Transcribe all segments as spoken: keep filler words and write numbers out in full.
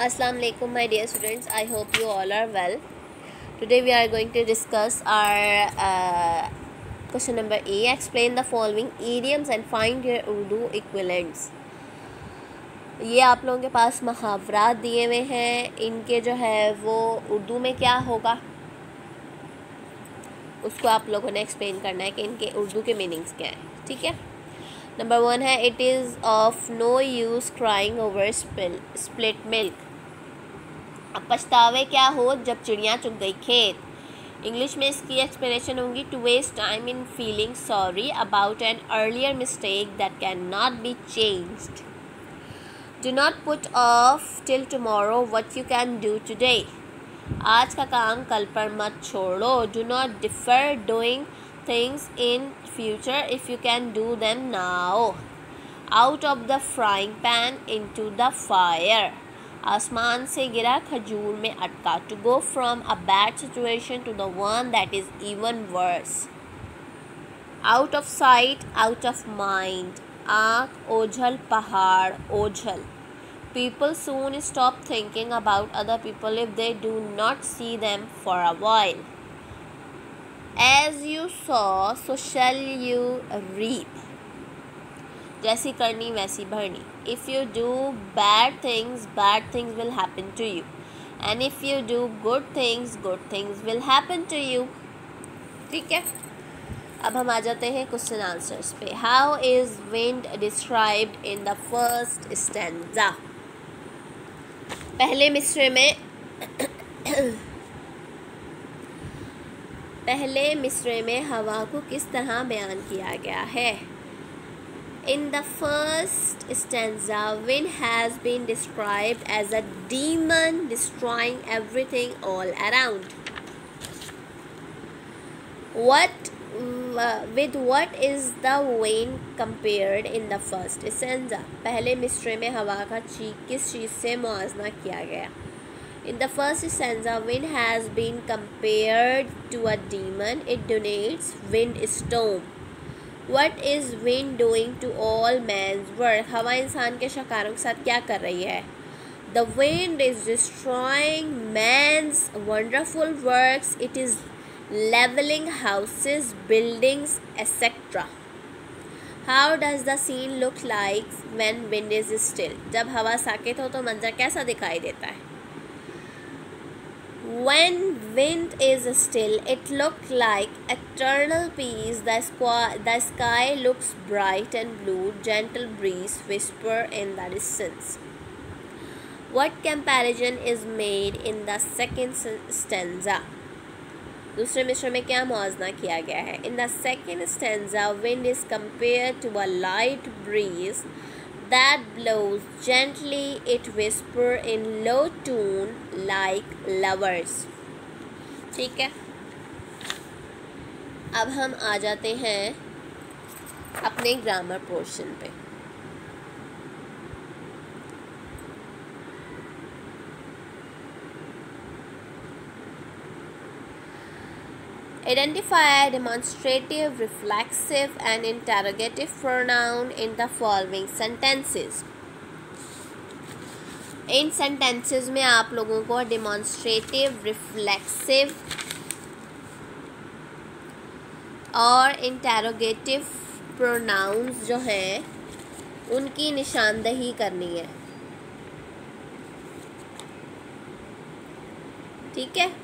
Assalamu alaikum, my dear students. I hope you all are well. Today we are going to discuss our uh, question number A. Explain the following idioms and find your Urdu equivalents. ये आप लोगों के पास मुहावरात दिए हुए हैं, इनके जो है वो उर्दू में क्या होगा उसको आप लोगों ने एक्सप्लेन करना है कि इनके उर्दू के मीनिंग्स क्या हैं. ठीक है. नंबर वन है it is of no use crying over split milk. अब पछतावे क्या हो जब चिड़िया चुग गई खेत. इंग्लिश में इसकी एक्सप्लेनेशन होगी to waste time in feeling sorry about an earlier mistake that can not be changed. Do not put off till tomorrow what you can do today. आज का काम कल पर मत छोड़ो. Do not defer doing things in future if you can do them now. Out of the frying pan into the fire. आसमान से गिरा खजूर में अटका. To go from a bad situation to the one that is even worse. Out of sight out of mind. आँख ओझल पहाड़ ओझल. People soon stop thinking about other people if they do not see them for a while. As you sow, so shall you reap. जैसी करनी वैसी भरनी. If you do bad things, bad things will happen to you. And if you do good things, good things will happen to you. ठीक है. अब हम आ जाते हैं क्वेश्चन आंसर्स पे. How is wind described in the first stanza? पहले मिसरे में पहले मिसरे में हवा को किस तरह बयान किया गया है. In the first stanza, wind has been described as a demon destroying everything all around. What uh, with what is the wind compared in the first stanza? पहले मिसरे में हवा का ची किस चीज़ से मुआवजा किया गया. In the first stanza, wind has been compared to a demon. It denotes wind storm. What is wind doing to all man's work? हवा इंसान के शिकारों के साथ क्या कर रही है. The wind is destroying man's wonderful works. It is leveling houses, buildings, et cetera. How does the scene look like when wind is still? जब हवा साकित हो तो मंजर कैसा दिखाई देता है. When wind is still, it looks like eternal peace. The sky, the sky looks bright and blue. Gentle breeze whisper in the distance. What comparison is made in the second stanza? दूसरे मिसरे में क्या मुआवजा किया गया है. In the second stanza, wind is compared to a light breeze that blows gently. It whisper in low tone like lovers. ठीक है. अब हम आ जाते हैं अपने ग्रामर पोर्शन पे. Identify demonstrative, reflexive and interrogative pronoun in the following sentences. इन sentences में आप लोगों को demonstrative, reflexive और interrogative pronouns जो हैं उनकी निशानदही करनी है. ठीक है.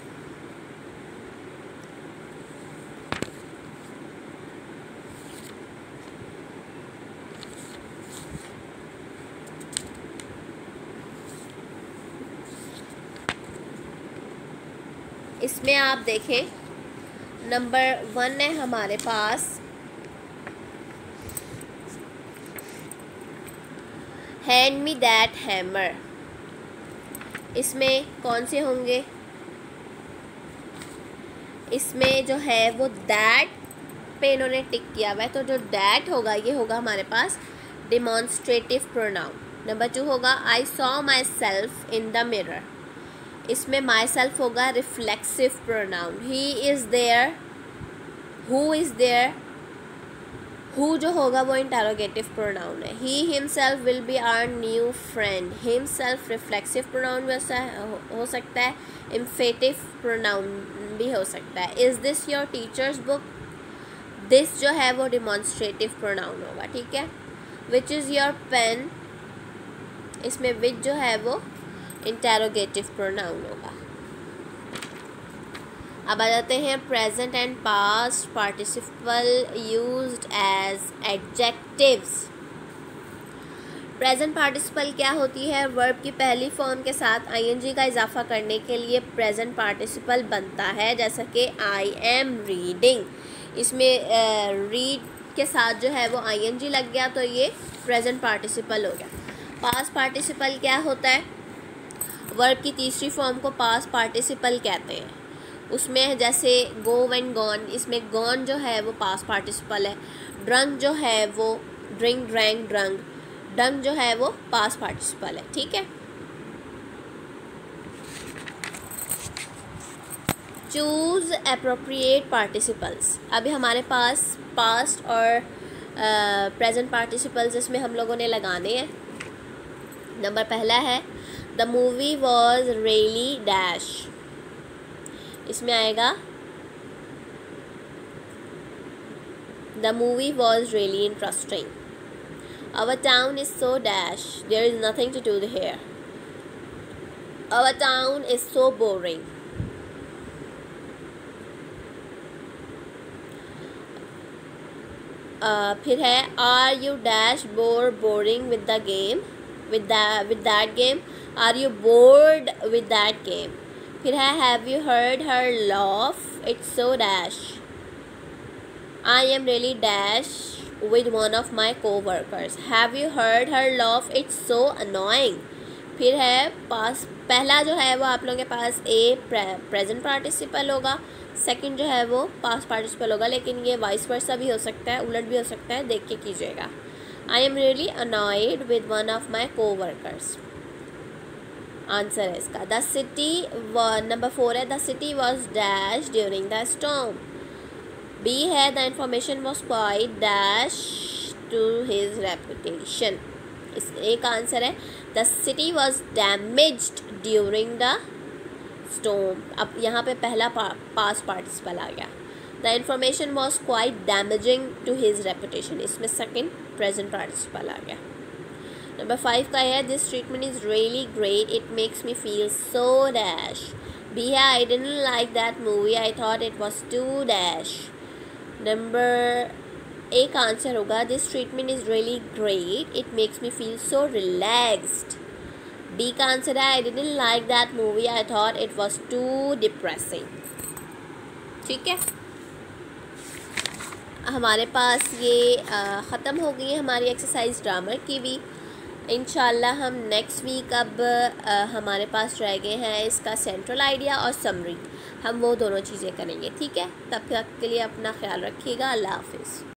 इसमें आप देखें नंबर वन है हमारे पास हैंड मी दैट हैमर. इसमें कौन से होंगे. इसमें जो है वो दैट पे इन्होंने टिक किया हुआ है तो जो दैट होगा ये होगा हमारे पास डिमॉन्स्ट्रेटिव प्रोनाउन. नंबर टू होगा I saw my self in the mirror. इसमें माई सेल्फ होगा reflexive pronoun. He is there. Who is there. Who जो होगा वो इंटेरोगेटिव प्रोनाउन है. He himself will be our new friend. Himself reflexive pronoun वैसा हो सकता है, इम्फेटिव प्रोनाउन भी हो सकता है. Is this your teacher's book. This जो है वो डिमॉन्स्ट्रेटिव प्रोनाउन होगा. ठीक है. Which is your pen. इसमें विच जो है वो इंटेरोगेटिव प्रोनाउन होगा. अब आ जाते हैं present and past participle used as adjectives. Present participle क्या होती है? वर्ब की पहली फॉर्म के साथ आईएनजी का इजाफा करने के लिए प्रेजेंट पार्टिसिपल बनता है. जैसा कि आई एम रीडिंग, इसमें रीड uh, के साथ जो है वो आईएनजी लग गया तो ये प्रेजेंट पार्टिसिपल हो गया. पास्ट पार्टिसिपल क्या होता है? वर्ब की तीसरी फॉर्म को पास्ट पार्टिसिपल कहते हैं. उसमें जैसे गो एंड गॉन, इसमें गॉन जो है वो पास्ट पार्टिसिपल है. ड्रंक जो है वो ड्रिंक ड्रैंक ड्रंक. डंक जो है वो पास्ट पार्टिसिपल है. ठीक है. Choose appropriate participles. अभी हमारे पास पास्ट और प्रेजेंट पार्टिसिपल्स इसमें हम लोगों ने लगाने हैं. नंबर पहला है the movie was really dash. इसमें आएगा the movie was really interesting. Our town is so dash. There is nothing to do here. Our town is so boring. फिर है are you dash bore boring with the game. With with that game. Are you bored with that game. फिर है have you heard her laugh. It's so dash. I am really dash with one of my coworkers. Have you heard her laugh. It's so annoying. फिर है पास, पहला जो है वो आप लोगों के पास ए प्रेजेंट पार्टिसिपल होगा, सेकंड जो है वो पास्ट पार्टिसिपल होगा, लेकिन ये वाइस वर्सा भी हो सकता है, उलट भी हो सकता है, देख के कीजिएगा. I am really annoyed with one of my coworkers. Answer है इसका द सिटी. नंबर फोर है the city was dash during the storm. B है the information was quite dash to his reputation. इस एक answer है the city was damaged during the storm. अब यहाँ पे पहला पा, पास पार्टिसिपल आ गया. The information was quite damaging to his reputation. इसमें सेकेंड प्रेजेंट पार्टिसिपल आ गया. नंबर फाइव का है this treatment is really great. It makes me feel so dash. B है I didn't like that movie. I thought it was too dash. Number एक answer होगा this treatment is really great. It makes me feel so relaxed. B का answer है I didn't like that movie. I thought it was too depressing. ठीक है. हमारे पास ये ख़त्म हो गई है हमारी एक्सरसाइज ग्रामर की भी. इंशाल्लाह हम नेक्स्ट वीक अब आ, हमारे पास रह गए हैं इसका सेंट्रल आइडिया और समरी. हम वो दोनों चीज़ें करेंगे. ठीक है. तब तक के लिए अपना ख्याल रखिएगा. अल्लाह हाफिज़.